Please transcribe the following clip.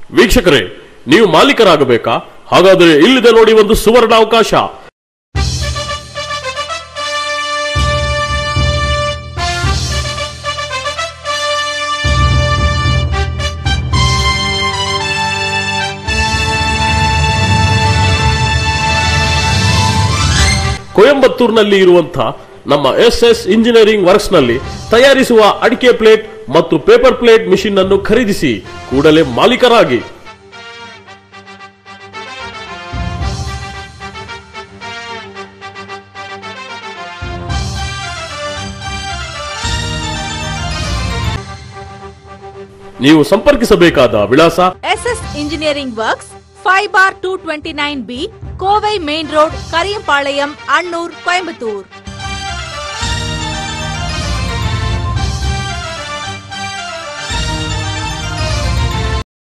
ವೀಕ್ಷಕರೇ, ನೀವು ಮಾಲೀಕರಾಗಬೇಕಾ? ಹಾಗಾದರೆ ಇಲ್ಲಿದೆ ನೋಡಿ ಒಂದು ಸುವರ್ಣ ಅವಕಾಶ. ಕೊಯಂಬತ್ತೂರಿನಲ್ಲಿ ಇರುವಂತಹ ನಮ್ಮ ಎಸ್ಎಸ್ ಇಂಜಿನಿಯರಿಂಗ್ ವರ್ಕ್ಸ್ ನಲ್ಲಿ ತಯಾರಿಸುವ ಅಡಿಕೆ ಪ್ಲೇಟ್ ಮತ್ತು ಪೇಪರ್ ಪ್ಲೇಟ್ ಮಿಷಿನ್ ಅನ್ನು ಖರೀದಿಸಿ ಕೂಡಲೇ ಮಾಲೀಕರಾಗಿ. ನೀವು ಸಂಪರ್ಕಿಸಬೇಕಾದ ವಿಳಾಸ SS engineering works 5/229B Kovai main road, Kariyampalayam, Annur, Coimbatore.